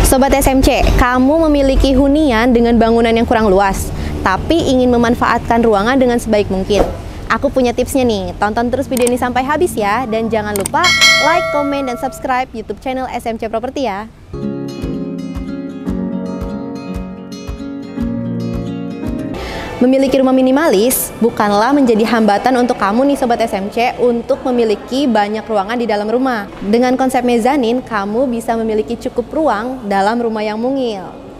Sobat SMC, kamu memiliki hunian dengan bangunan yang kurang luas, tapi ingin memanfaatkan ruangan dengan sebaik mungkin. Aku punya tipsnya nih, tonton terus video ini sampai habis ya. Dan jangan lupa like, komen, dan subscribe YouTube channel SMC Property ya. Memiliki rumah minimalis bukanlah menjadi hambatan untuk kamu nih Sobat SMC untuk memiliki banyak ruangan di dalam rumah. Dengan konsep mezanin, kamu bisa memiliki cukup ruang dalam rumah yang mungil.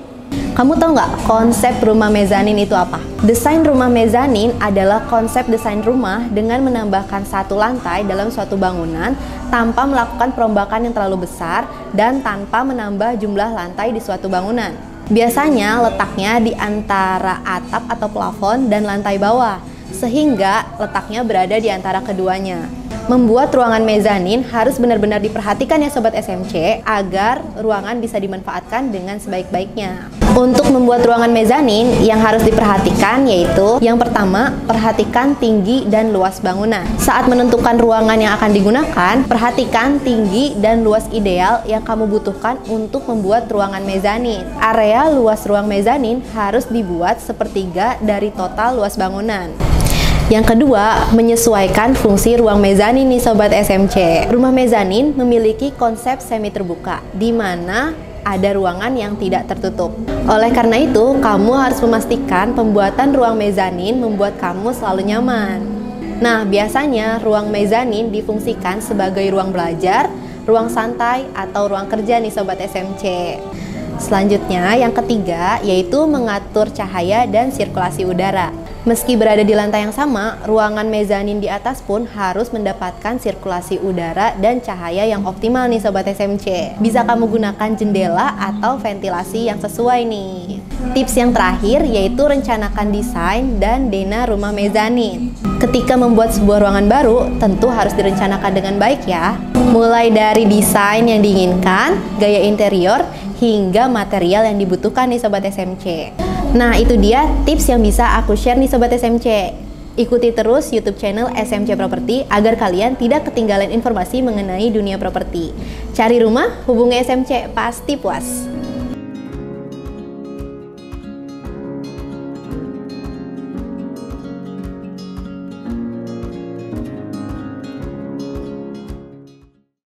Kamu tahu nggak konsep rumah mezanin itu apa? Desain rumah mezanin adalah konsep desain rumah dengan menambahkan satu lantai dalam suatu bangunan tanpa melakukan perombakan yang terlalu besar dan tanpa menambah jumlah lantai di suatu bangunan. Biasanya letaknya di antara atap atau plafon dan lantai bawah, sehingga letaknya berada di antara keduanya. Membuat ruangan mezanin harus benar-benar diperhatikan ya Sobat SMC, agar ruangan bisa dimanfaatkan dengan sebaik-baiknya. Untuk membuat ruangan mezanin yang harus diperhatikan yaitu yang pertama, perhatikan tinggi dan luas bangunan. Saat menentukan ruangan yang akan digunakan, perhatikan tinggi dan luas ideal yang kamu butuhkan untuk membuat ruangan mezanin. Area luas ruang mezanin harus dibuat sepertiga dari total luas bangunan. Yang kedua, menyesuaikan fungsi ruang mezanin nih Sobat SMC. Rumah mezanin memiliki konsep semi terbuka, di mana ada ruangan yang tidak tertutup. Oleh karena itu, kamu harus memastikan pembuatan ruang mezanin membuat kamu selalu nyaman. Nah, biasanya ruang mezanin difungsikan sebagai ruang belajar, ruang santai, atau ruang kerja nih Sobat SMC. Selanjutnya, yang ketiga, yaitu mengatur cahaya dan sirkulasi udara. Meski berada di lantai yang sama, ruangan mezanin di atas pun harus mendapatkan sirkulasi udara dan cahaya yang optimal nih Sobat SMC. Bisa kamu gunakan jendela atau ventilasi yang sesuai nih. Tips yang terakhir yaitu rencanakan desain dan dena rumah mezanin. Ketika membuat sebuah ruangan baru, tentu harus direncanakan dengan baik ya. Mulai dari desain yang diinginkan, gaya interior, hingga material yang dibutuhkan nih Sobat SMC. Nah, itu dia tips yang bisa aku share nih Sobat SMC. Ikuti terus YouTube channel SMC Property agar kalian tidak ketinggalan informasi mengenai dunia properti. Cari rumah, hubungi SMC, pasti puas.